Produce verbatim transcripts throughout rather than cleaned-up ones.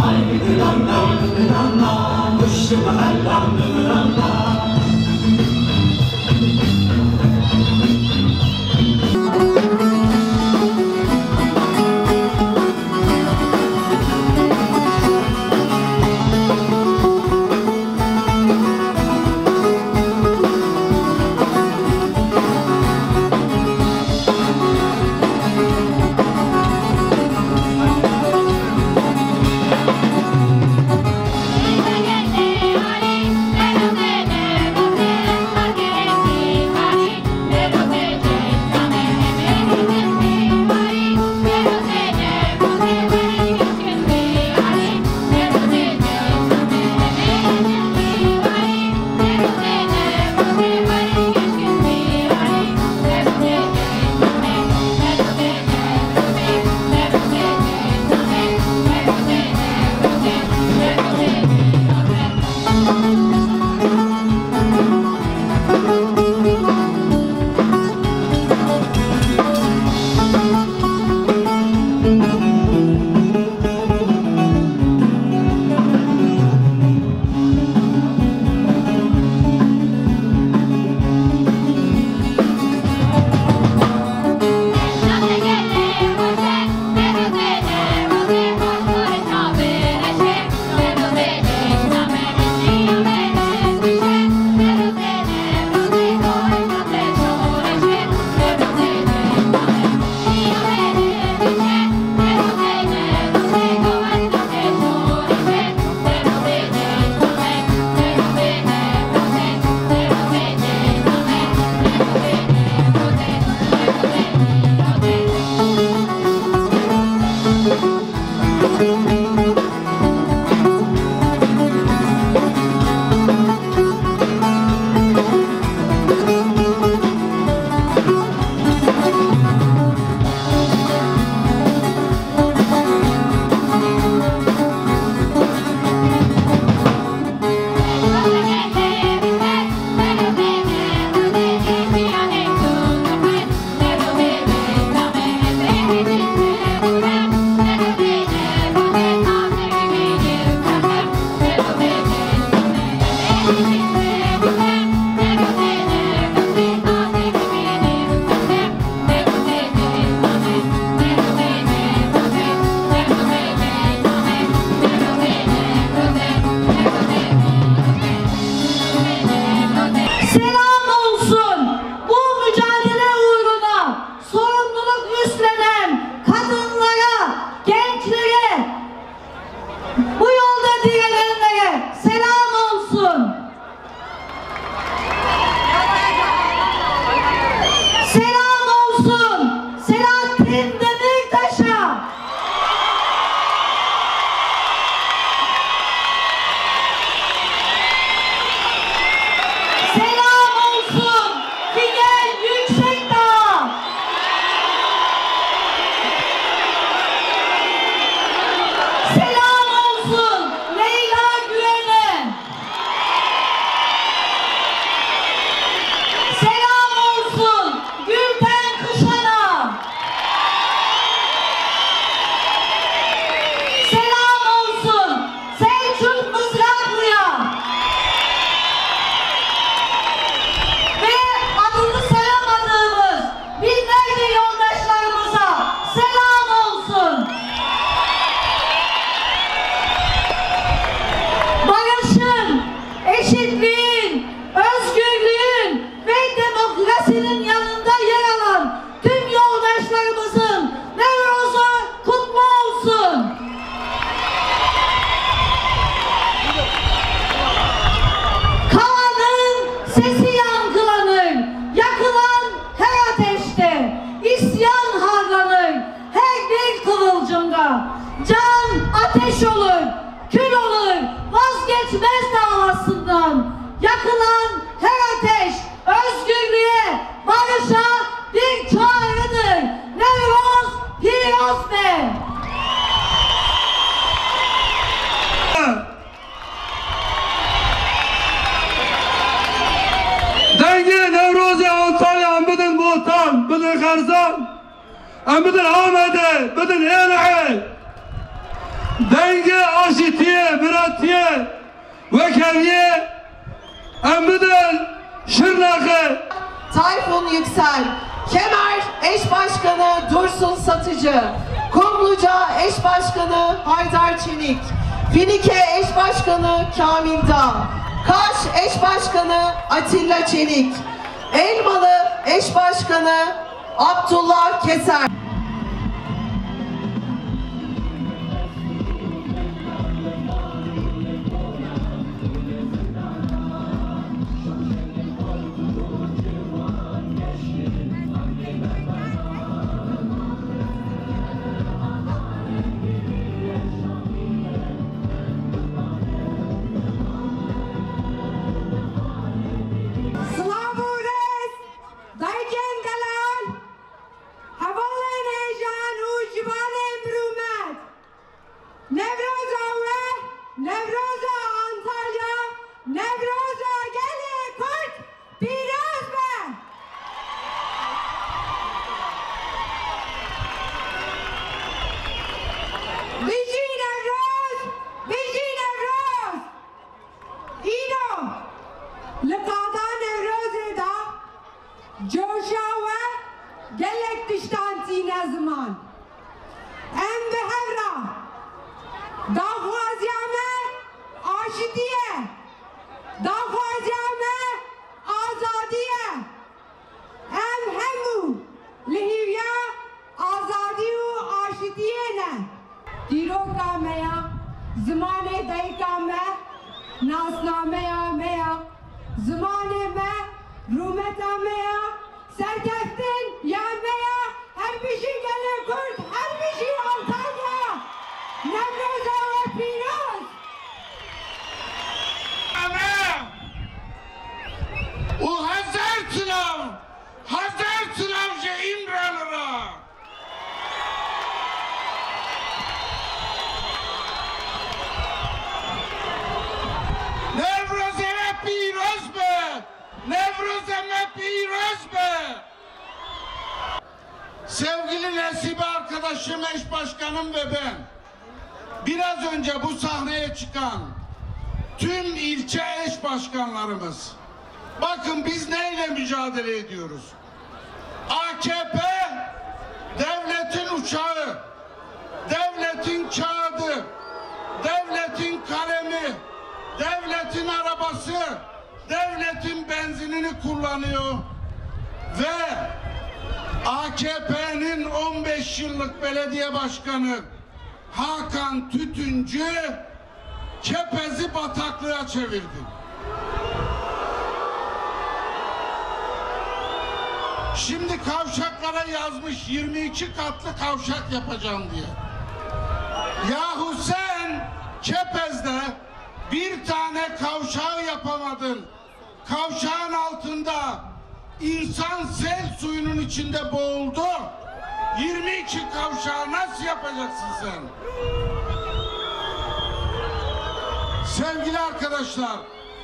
بدن خرزان ام بدن عامده بدن ينعي denge aşitiye, biratiye ve keviye emmiden Şırnak'ı. Tayfun Yüksel, Kemer Eş Başkanı Dursun Satıcı, Kumluca Eş Başkanı Haydar Çelik, Finike Eş Başkanı Kamil Dağ, Kaş Eş Başkanı Atilla Çelik, Elmalı Eş Başkanı Abdullah Keser. Zmane dayka me, nasname ya me ya, zmane me, rumeta me ya, serkeftin ya me ya, her bir şey gelir Kürt, her bir şey Antalya, Nevruz'a ve Piroz. Ana! O Hazar Sınav, Hazar Sınavcı İmralı'na. Sevgili Nesibe arkadaşım, eş başkanım ve ben biraz önce bu sahneye çıkan tüm ilçe eş başkanlarımız, bakın biz neyle mücadele ediyoruz? A K P devletin uçağı, devletin kağıdı, devletin kalemi, devletin arabası, devletin benzinini kullanıyor ve A K P'nin on beş yıllık belediye başkanı Hakan Tütüncü Kepez'i bataklığa çevirdi. Şimdi kavşaklara yazmış yirmi iki katlı kavşak yapacağım diye. Yahu sen Kepez'de bir tane kavşağı yapamadın. Kavşağın altında İnsan sel suyunun içinde boğuldu. yirmi iki kavşağı nasıl yapacaksın sen? Sevgili arkadaşlar,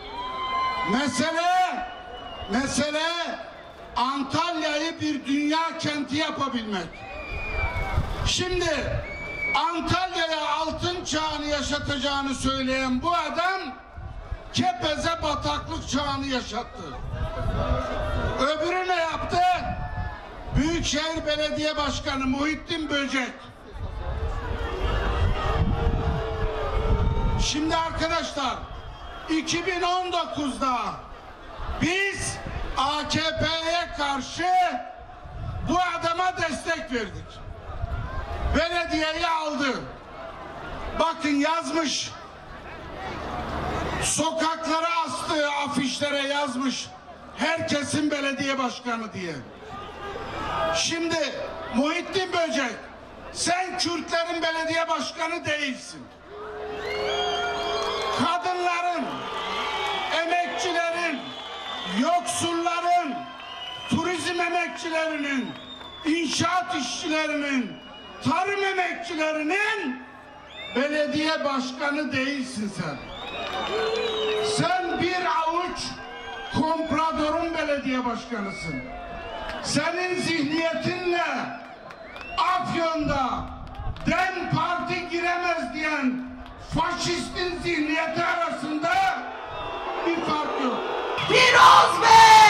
mesele mesele Antalya'yı bir dünya kenti yapabilmek. Şimdi Antalya'ya altın çağını yaşatacağını söyleyen bu adam Kepez'e bataklık çağını yaşattı. Öbürü ne yaptı? Büyükşehir Belediye Başkanı Muhittin Böcek. Şimdi arkadaşlar, iki bin on dokuzda biz A K P'ye karşı bu adama destek verdik. Belediyeyi aldı. Bakın yazmış, sokaklara astığı afişlere yazmış, herkesin belediye başkanı diye. Şimdi Muhittin Böcek, sen Kürtlerin belediye başkanı değilsin. Kadınların, emekçilerin, yoksulların, turizm emekçilerinin, inşaat işçilerinin, tarım emekçilerinin belediye başkanı değilsin sen. Sen bir avuç kompradorun belediye başkanısın. Senin zihniyetinle Afyon'da DEM Parti edilemez diyen faşistin zihniyeti arasında bir fark yok. Firoz Bey!